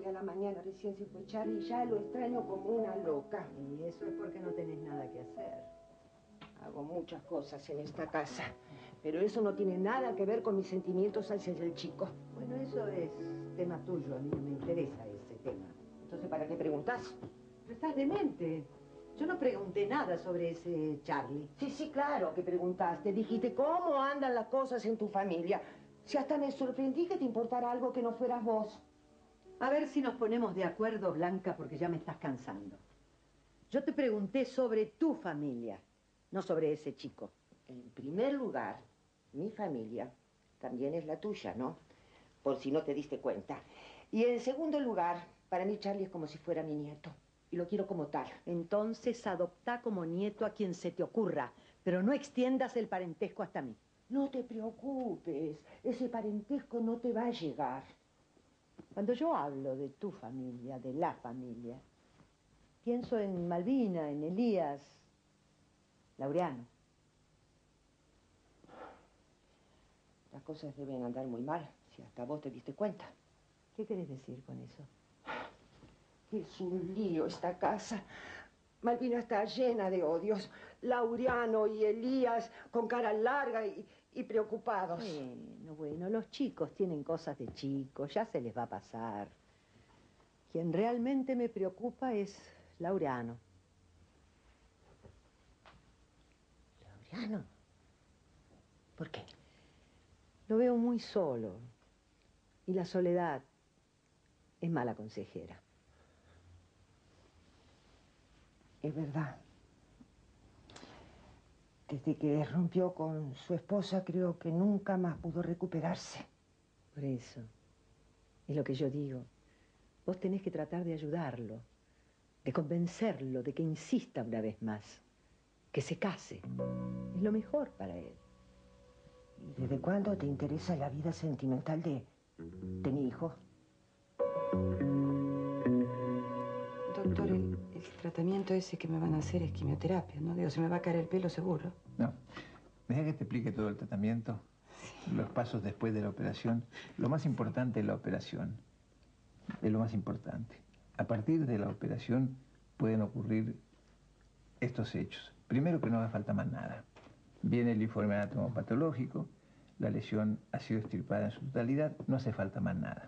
Hoy a la mañana recién se fue Charlie y ya lo extraño como una loca. Y eso es porque no tenés nada que hacer. Hago muchas cosas en esta casa, pero eso no tiene nada que ver con mis sentimientos hacia el chico. Bueno, eso es tema tuyo. A mí no me interesa ese tema. Entonces, ¿para qué preguntas? Pero estás demente. Yo no pregunté nada sobre ese Charlie. Sí, claro que preguntaste. Dijiste, ¿cómo andan las cosas en tu familia? Si hasta me sorprendí que te importara algo que no fueras vos. A ver si nos ponemos de acuerdo, Blanca, porque ya me estás cansando. Yo te pregunté sobre tu familia, no sobre ese chico. En primer lugar, mi familia también es la tuya, ¿no? Por si no te diste cuenta. Y en segundo lugar, para mí Charlie es como si fuera mi nieto. Y lo quiero como tal. Entonces adoptá como nieto a quien se te ocurra, pero no extiendas el parentesco hasta mí. No te preocupes, ese parentesco no te va a llegar. Cuando yo hablo de tu familia, de la familia, pienso en Malvina, en Elías, Laureano. Las cosas deben andar muy mal, si hasta vos te diste cuenta. ¿Qué querés decir con eso? Es un lío esta casa. Malvina está llena de odios. Laureano y Elías con cara larga y preocupados. Bueno, los chicos tienen cosas de chicos, ya se les va a pasar. Quien realmente me preocupa es Laureano. ¿Laureano? ¿Por qué? Lo veo muy solo. Y la soledad es mala consejera. Es verdad. Desde que rompió con su esposa, creo que nunca más pudo recuperarse. Por eso, es lo que yo digo. Vos tenés que tratar de ayudarlo, de convencerlo, de que insista una vez más, que se case. Es lo mejor para él. ¿Y desde cuándo te interesa la vida sentimental de mi hijo? Doctor, el tratamiento ese que me van a hacer es quimioterapia, ¿no? Digo, se me va a caer el pelo seguro. No. Deja que te explique todo el tratamiento, los pasos después de la operación. Lo más importante de la operación es lo más importante. A partir de la operación pueden ocurrir estos hechos. Primero, que no haga falta más nada. Viene el informe anatomopatológico, la lesión ha sido extirpada en su totalidad, no hace falta más nada.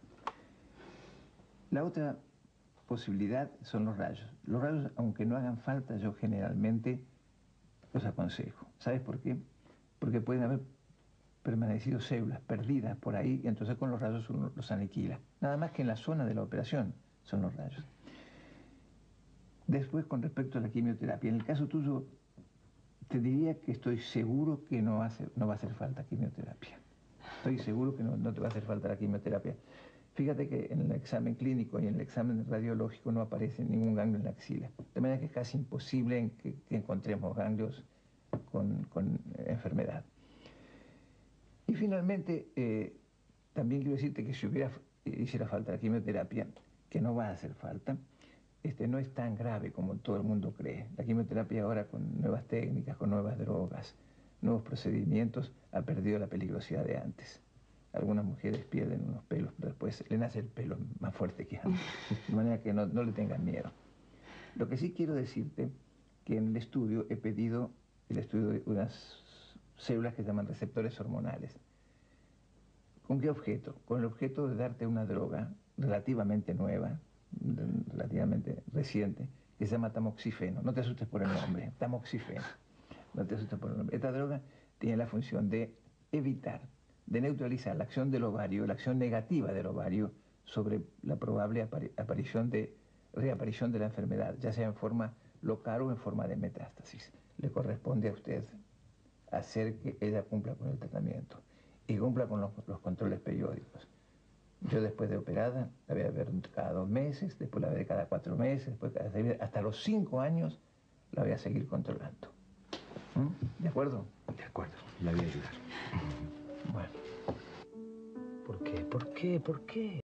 La otra posibilidad son los rayos. Los rayos, aunque no hagan falta, yo generalmente los aconsejo. ¿Sabes por qué? Porque pueden haber permanecido células perdidas por ahí y entonces con los rayos uno los aniquila. Nada más que en la zona de la operación son los rayos. Después, con respecto a la quimioterapia, en el caso tuyo, te diría que estoy seguro que no va a hacer falta quimioterapia. Estoy seguro que no te va a hacer falta la quimioterapia. Fíjate que en el examen clínico y en el examen radiológico no aparece ningún ganglio en la axila. De manera que es casi imposible que encontremos ganglios con enfermedad. Y finalmente, también quiero decirte que si hiciera falta la quimioterapia, que no va a hacer falta, no es tan grave como todo el mundo cree. La quimioterapia ahora, con nuevas técnicas, con nuevas drogas, nuevos procedimientos, ha perdido la peligrosidad de antes. Algunas mujeres pierden unos pelos, pero después le nace el pelo más fuerte que antes. De manera que no le tengan miedo. Lo que sí quiero decirte, que en el estudio he pedido el estudio de unas células que se llaman receptores hormonales. ¿Con qué objeto? Con el objeto de darte una droga relativamente nueva, relativamente reciente, que se llama tamoxifeno. No te asustes por el nombre, tamoxifeno. No te asustes por el nombre. Esta droga tiene la función de evitar, de neutralizar la acción del ovario, la acción negativa del ovario sobre la probable reaparición de la enfermedad, ya sea en forma local o en forma de metástasis. Le corresponde a usted hacer que ella cumpla con el tratamiento y cumpla con los controles periódicos. Yo después de operada la voy a ver cada 2 meses, después la veré cada 4 meses, después hasta los 5 años la voy a seguir controlando. ¿De acuerdo? De acuerdo, la voy a ayudar. Bueno. ¿Por qué? ¿Por qué? ¿Por qué?